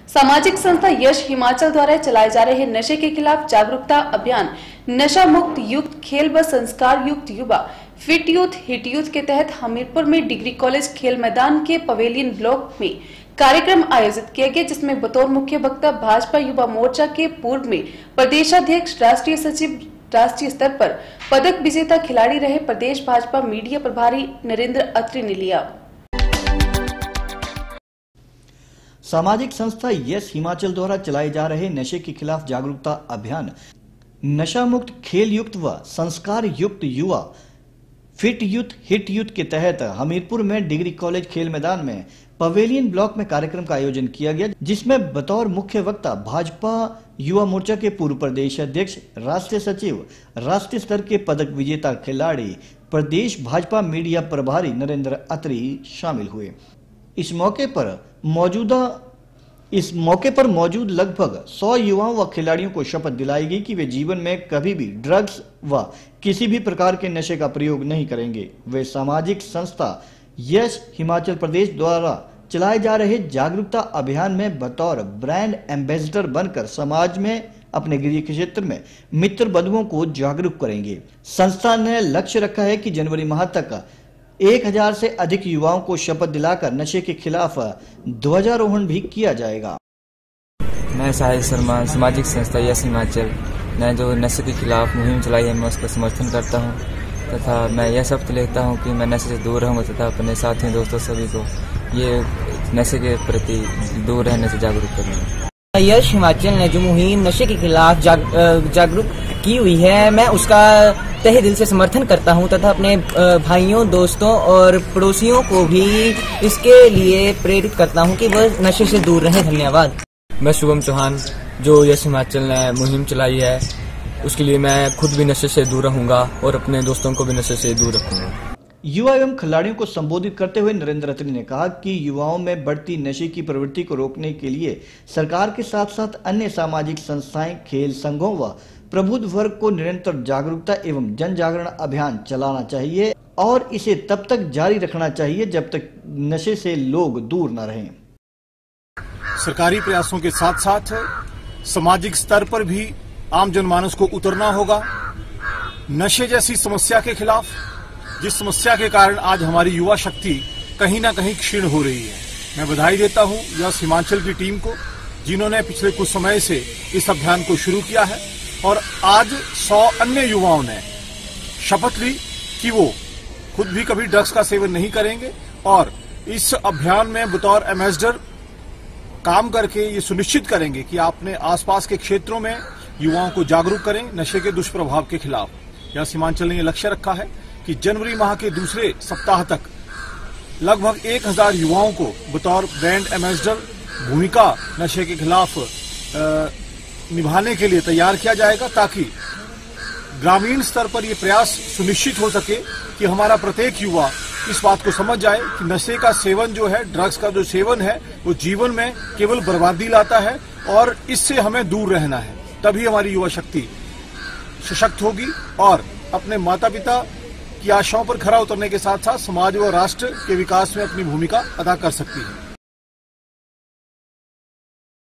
सामाजिक संस्था यश हिमाचल द्वारा चलाए जा रहे नशे के खिलाफ जागरूकता अभियान नशा मुक्त युक्त खेल व संस्कार युक्त युवा फिट यूथ हिट यूथ के तहत हमीरपुर में डिग्री कॉलेज खेल मैदान के पवेलियन ब्लॉक में कार्यक्रम आयोजित किया गया, जिसमें बतौर मुख्य वक्ता भाजपा युवा मोर्चा के पूर्व में प्रदेशाध्यक्ष, राष्ट्रीय सचिव, राष्ट्रीय स्तर पर पदक विजेता खिलाड़ी रहे प्रदेश भाजपा मीडिया प्रभारी नरेंद्र अत्री ने लिया। सामाजिक संस्था यश हिमाचल द्वारा चलाए जा रहे नशे के खिलाफ जागरूकता अभियान नशा मुक्त खेल युक्त व संस्कार युक्त युवा फिट यूथ हिट यूथ के तहत हमीरपुर में डिग्री कॉलेज खेल मैदान में पवेलियन ब्लॉक में कार्यक्रम का आयोजन किया गया, जिसमें बतौर मुख्य वक्ता भाजपा युवा मोर्चा के पूर्व प्रदेश अध्यक्ष, राष्ट्रीय सचिव, राष्ट्रीय स्तर के पदक विजेता खिलाड़ी, प्रदेश भाजपा मीडिया प्रभारी नरेंद्र अत्री शामिल हुए। इस मौके पर मौजूद लगभग 100 युवाओं व खिलाड़ियों को शपथ दिलाई गई कि वे जीवन में कभी भी ड्रग्स व किसी भी प्रकार के नशे का प्रयोग नहीं करेंगे। वे सामाजिक संस्था यश हिमाचल प्रदेश द्वारा चलाए जा रहे जागरूकता अभियान में बतौर ब्रांड एम्बेसडर बनकर समाज में अपने गृह क्षेत्र में मित्र बंधुओं को जागरूक करेंगे। संस्था ने लक्ष्य रखा है कि जनवरी माह तक 1000 से अधिक युवाओं को शपथ दिलाकर नशे के खिलाफ ध्वजारोहण भी किया जाएगा। मैं साहिल शर्मा, सामाजिक संस्था यश हिमाचल ने जो नशे के खिलाफ मुहिम चलाई है, मैं उसका समर्थन करता हूं तथा मैं यह शपथ लेता हूं कि मैं नशे से दूर रहूंगा तथा अपने साथियों, दोस्तों सभी को ये नशे के प्रति दूर रहने से जागरूक करूंगा। यश हिमाचल ने जो मुहिम नशे के खिलाफ जागरूक की हुई है, मैं उसका तहे दिल से समर्थन करता हूं तथा अपने भाइयों, दोस्तों और पड़ोसियों को भी इसके लिए प्रेरित करता हूं कि वह नशे से दूर रहें। धन्यवाद। मैं शुभम चौहान, जो यश हिमाचल ने मुहिम चलाई है, उसके लिए मैं खुद भी नशे से दूर रहूंगा और अपने दोस्तों को भी नशे से दूर रखूंगा। युवा एवं खिलाड़ियों को संबोधित करते हुए नरेंद्र अत्री ने कहा कि युवाओं में बढ़ती नशे की प्रवृत्ति को रोकने के लिए सरकार के साथ साथ अन्य सामाजिक संस्थाएं, खेल संघों व प्रबुद्ध वर्ग को निरंतर जागरूकता एवं जन जागरण अभियान चलाना चाहिए और इसे तब तक जारी रखना चाहिए जब तक नशे से लोग दूर न रहें। सरकारी प्रयासों के साथ साथ सामाजिक स्तर पर भी आम जनमानस को उतरना होगा। नशे जैसी समस्या के खिलाफ, जिस समस्या के कारण आज हमारी युवा शक्ति कहीं ना कहीं क्षीण हो रही है, मैं बधाई देता हूं यश हिमाचल की टीम को, जिन्होंने पिछले कुछ समय से इस अभियान को शुरू किया है और आज 100 अन्य युवाओं ने शपथ ली कि वो खुद भी कभी ड्रग्स का सेवन नहीं करेंगे और इस अभियान में बतौर एम्बेसडर काम करके ये सुनिश्चित करेंगे कि अपने आसपास के क्षेत्रों में युवाओं को जागरूक करें नशे के दुष्प्रभाव के खिलाफ। यश हिमाचल ने ये लक्ष्य रखा है कि जनवरी माह के दूसरे सप्ताह तक लगभग 1000 युवाओं को बतौर ब्रांड एम्बेसडर भूमिका नशे के खिलाफ निभाने के लिए तैयार किया जाएगा, ताकि ग्रामीण स्तर पर यह प्रयास सुनिश्चित हो सके कि हमारा प्रत्येक युवा इस बात को समझ जाए कि नशे का सेवन जो है, ड्रग्स का जो सेवन है, वो जीवन में केवल बर्बादी लाता है और इससे हमें दूर रहना है। तभी हमारी युवा शक्ति सशक्त होगी और अपने माता पिता की आशाओं पर खरा उतरने के साथ साथ समाज व राष्ट्र के विकास में अपनी भूमिका अदा कर सकती है।